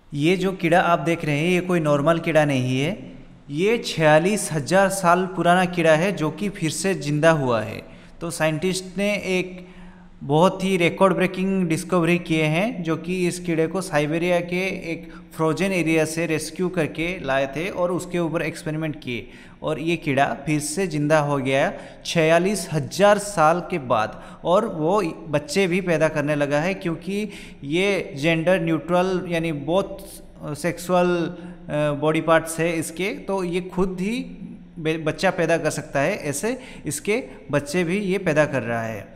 ये जो कीड़ा आप देख रहे हैं ये कोई नॉर्मल कीड़ा नहीं है। ये 46,000 साल पुराना कीड़ा है जो कि फिर से जिंदा हुआ है। तो साइंटिस्ट ने एक बहुत ही रिकॉर्ड ब्रेकिंग डिस्कवरी किए हैं, जो कि इस कीड़े को साइबेरिया के एक फ्रोजन एरिया से रेस्क्यू करके लाए थे और उसके ऊपर एक्सपेरिमेंट किए, और ये कीड़ा फिर से ज़िंदा हो गया 46,000 साल के बाद। और वो बच्चे भी पैदा करने लगा है, क्योंकि ये जेंडर न्यूट्रल यानी बहुत सेक्सुअल बॉडी पार्ट्स है इसके, तो ये खुद ही बच्चा पैदा कर सकता है। ऐसे इसके बच्चे भी ये पैदा कर रहा है।